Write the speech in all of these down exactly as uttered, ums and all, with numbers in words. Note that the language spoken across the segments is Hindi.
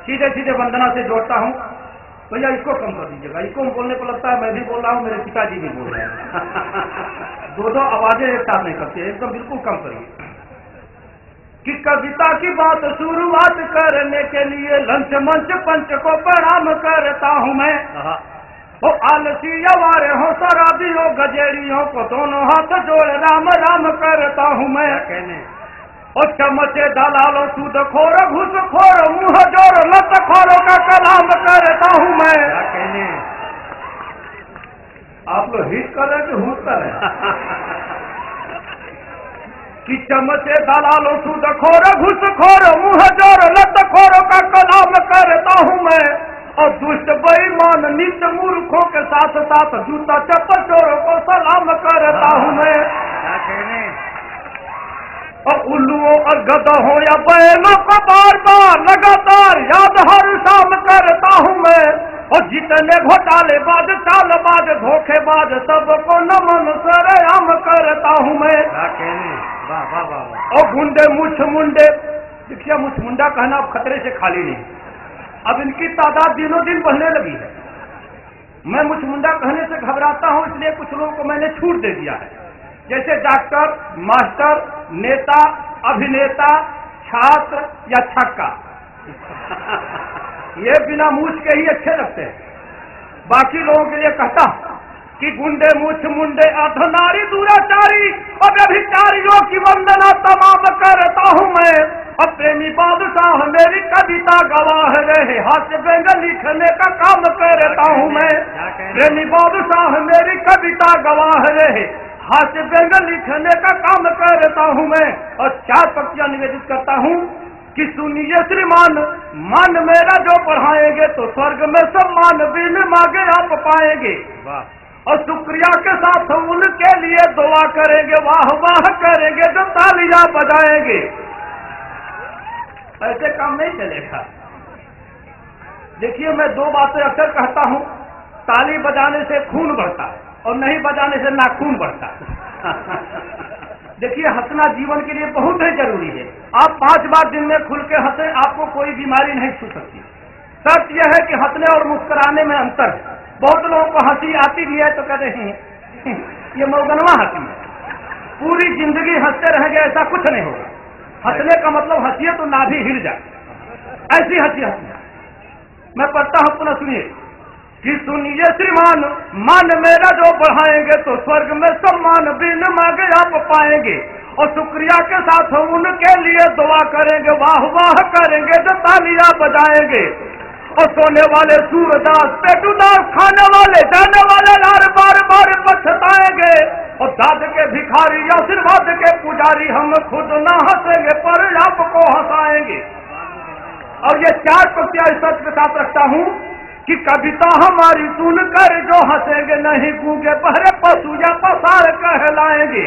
सीधे सीधे वंदना से जोड़ता हूँ। भैया इसको कम कर दीजिएगा, इसको बोलने को लगता है मैं भी बोल रहा हूँ, मेरे पिताजी भी बोल रहे हैं। दो दो आवाजें एक साथ नहीं करती, एकदम बिल्कुल कम करिए। कि कविता की बात शुरुआत करने के लिए लंच मंच पंच को प्रणाम करता हूँ मैं। वो आलसी अवारे हो शराबियों गजेरियों को दोनों हाथ जोड़ राम राम करता हूँ मैं। और चमचे दलालों सूद खोर घुस खोर मुँह जोर लत खोरों का कलाम करता हूँ मैं। आप लोग हिट कर रहे कि हुट कर रहे? कि चमचे दलालों सूद खोर घुस खोर मुँह जोर लत खोरों का कलाम करता हूँ मैं। और दुष्ट बेईमान नित्य मूर्खों के साथ साथ जूता चप्पल चोरों को सलाम करता हूँ मैं। और उल्लुओं और गधों या बैलों को बार बार लगातार याद हर शाम करता हूँ मैं। और जितने घोटालेबाज चालबाज धोखेबाज सबको नमन सरेआम करता हूँ मैं। और गुंडे मुछ मुंडे, देखिए मुछ मुंडा कहना अब खतरे से खाली नहीं, अब इनकी तादाद दिनों दिन बढ़ने लगी है। मैं मुछ मुंडा कहने से घबराता हूँ, इसलिए कुछ लोगों को मैंने छूट दे दिया है, जैसे डॉक्टर, मास्टर, नेता, अभिनेता, छात्र या छक्का। ये बिना मूछ के ही अच्छे लगते हैं। बाकी लोगों के लिए कहता कि गुंडे मुछ मुंडे अधनारी दुराचारी और व्यभिचारियों की वंदना तमाम करता हूँ मैं। और प्रेमी बादशाह मेरी कविता गवाह रहे, हास्य व्यंग लिखने का काम करता हूँ मैं। प्रेमी बादशाह मेरी कविता गवाह रहे, हास्य व्यंग लिखने का काम करता हूँ मैं। और चार पंक्तियां निवेदित करता हूँ कि सुनिए श्रीमान, मान मेरा जो पढ़ाएंगे तो स्वर्ग में सम्मान बिन मांगे आप पाएंगे। और शुक्रिया के साथ उनके लिए दुआ करेंगे, वाह वाह करेंगे जो तालियां बजाएंगे। ऐसे काम नहीं चलेगा। देखिए मैं दो बातें अक्सर कहता हूँ, ताली बजाने से खून बढ़ता है और नहीं बजाने से नाखून बढ़ता है। देखिए हंसना जीवन के लिए बहुत ही जरूरी है। आप पांच बार दिन में खुल के हंसे, आपको कोई बीमारी नहीं छू सकती। शर्त यह है कि हंसने और मुस्कुराने में अंतर है। बहुत लोगों को हंसी आती भी है तो कहते हैं ये मौगनवा हंसी है, पूरी जिंदगी हंसते रहेंगे ऐसा कुछ नहीं होगा। हंसने का मतलब हंसिए तो नाभि हिल जाए, ऐसी हंसी हंसी। मैं पढ़ता हूँ, पुनः सुनिए कि सुनिए श्रीमान, मान मेरा जो बढ़ाएंगे तो स्वर्ग में सम्मान बिन मांगे आप पाएंगे। और शुक्रिया के साथ उनके लिए दुआ करेंगे, वाह वाह करेंगे जो तालियां बजाएंगे। और सोने वाले सूरदास पेटूदास, खाने वाले जाने वाले लार बार बार पछताएंगे। और दाद के भिखारी आशीर्वाद के पुजारी हम खुद ना हंसेंगे पर आपको हंसाएंगे। और ये चार पंक्तियां इस सच के साथ रखता हूँ कि कविता हमारी सुनकर जो हंसेंगे नहीं गूंगे बहरे पशु या पसार कहलाएंगे।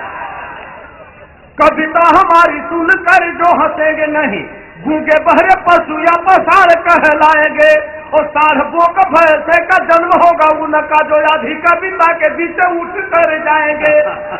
कविता हमारी सुनकर जो हंसेंगे नहीं गूंगे बहरे पशु या पसार कहलाएंगे। और सारबों का भैंसे का जन्म होगा उनका जो आधी कविता के बीच उठ कर जाएंगे।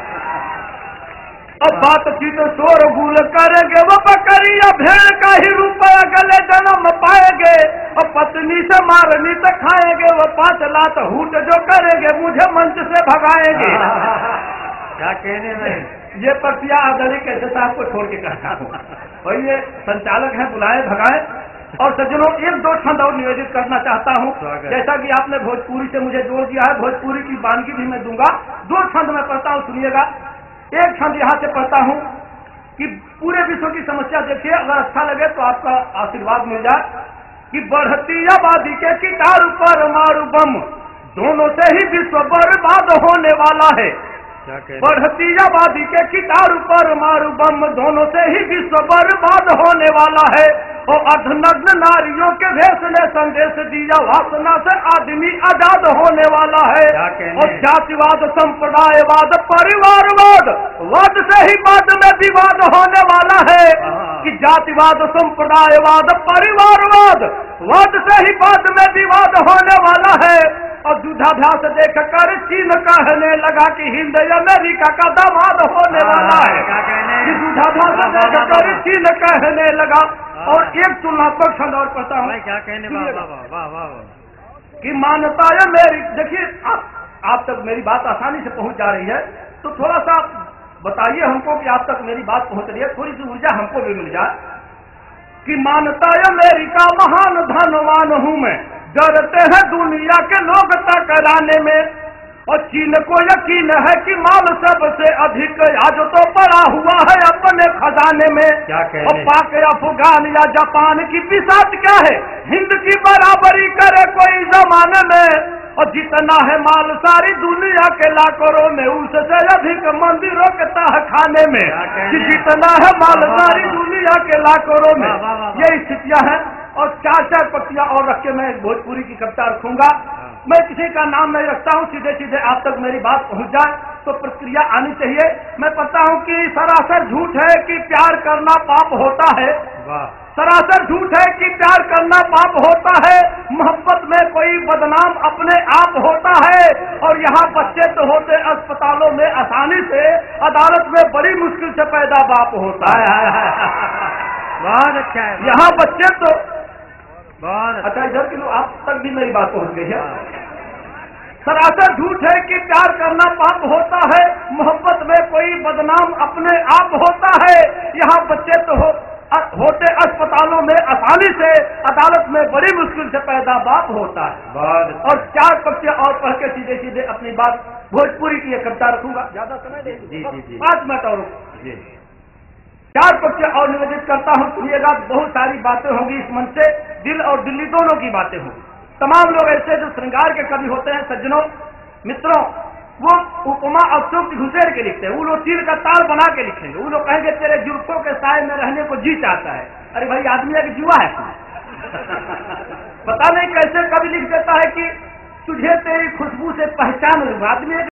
अब बातचीत शोर गुल करेंगे वो बकरी या भेड़ का ही रूप अगले जन्म पाएंगे। और पत्नी से मारनी तो खाएंगे वो पांच लात हूट जो करेंगे मुझे मंच से भगाएंगे। क्या कहने में ये प्रतिया आदरी कैसे साहब को छोड़ के कहता हूँ। और ये संचालक है, बुलाए भगाए। और सज्जनों एक दो छंद और निवेदित करना चाहता हूँ। जैसा कि आपने भोजपुरी से मुझे जोड़ दिया है, भोजपुरी की वानगी भी मैं दूंगा। दो छंद मैं पढ़ता हूँ, सुनिएगा। एक छंद यहाँ से पढ़ता हूँ कि पूरे विश्व की समस्या देखिए, अगर अच्छा लगे तो आपका आशीर्वाद मिल जाए। कि बढ़ती आबादी के किटारू पर मारू बम, दोनों से ही विश्व बर्बाद होने वाला है। बढ़ती आबादी के किटारू पर मारू बम, दोनों से ही विश्व बर्बाद होने वाला है। और अर्धनग्न नारियों के भेष ने संदेश दिया, वासना से आदमी आजाद होने वाला है। और जातिवाद, संप्रदायवाद, परिवारवाद, वाद से ही बाद में विवाद होने वाला है। कि जातिवाद, संप्रदायवाद, परिवारवाद, वाद से ही बाद में विवाद होने वाला है। और युद्धाभ्यास देख कर चीन कहने लगा कि हिंद अमेरिका का दामाद होने वाला है। युद्धाभ्यास देख कर चीन कहने लगा और एक तुलनात्मक छंद और पढ़ता हूँ। मैं क्या कहने वाह वाह वाह वाह वाह कि मान्यता है मेरी, देखिए आप, आप तक मेरी बात आसानी से पहुंच जा रही है, तो थोड़ा सा बताइए हमको कि आप तक मेरी बात पहुंच रही है, थोड़ी सी ऊर्जा हमको भी मिल जाए। कि मान्यता है मेरी का महान धनवान हूं मैं, डरते हैं दुनिया के लोग टकराने में, और चीन को यकीन है कि माल सबसे अधिक आज तो पड़ा हुआ है अपने खजाने में। क्या कहने? और पाक अफगान या जापान की बिसात क्या है, हिंद की बराबरी करे कोई जमाने में, और जितना है माल सारी दुनिया के लाखों में, उससे अधिक मंदिरों के तहखाने में। कि जितना है माल सारी दुनिया के लाखों में, ये स्थितियां हैं। और चार चार पत्तियां और रख के मैं भोजपुरी की कविता रखूंगा। मैं किसी का नाम नहीं रखता हूं, सीधे सीधे आप तक मेरी बात पहुंच जाए तो प्रक्रिया आनी चाहिए। मैं पता हूं कि सरासर झूठ है कि प्यार करना पाप होता है, सरासर झूठ है कि प्यार करना पाप होता है, मोहब्बत में कोई बदनाम अपने आप होता है, और यहाँ बच्चे तो होते अस्पतालों में आसानी से, अदालत में बड़ी मुश्किल से पैदा बाप होता है। बहुत अच्छा है, यहाँ बच्चे तो बहुत अच्छा, इधर के लोग आप तक भी मेरी बात पहुंच गई है। सरासर झूठ है कि प्यार करना पाप होता है, मोहब्बत में कोई बदनाम अपने आप होता है, यहाँ बच्चे तो हो, होते अस्पतालों में आसानी से, अदालत में बड़ी मुश्किल से पैदा बाप होता है। बहुत और चार पक्ष और पढ़ के सीधे सीधे अपनी बात भोजपुरी की कविता रखूंगा, ज्यादा समय नहीं, जी जी जी पांच मिनट और जी चार पक्ष और निवेदित करता हूँ। सुनिएगा, बहुत सारी बातें होंगी इस मन से, दिल और दिल्ली दोनों की बातें होंगी। तमाम लोग ऐसे जो श्रृंगार के कवि होते हैं, सज्जनों मित्रों, वो उपमा अवसुक्त घुसेर के लिखते हैं, वो लोग तीर का ताल बना के लिखेंगे, वो लोग कहेंगे तेरे जुल्फों के साए में रहने को जी चाहता है। अरे भाई, आदमी एक जुआ है पता नहीं कैसे कवि लिख देता है कि तुझे तेरी खुशबू से पहचान लूंगा। आदमी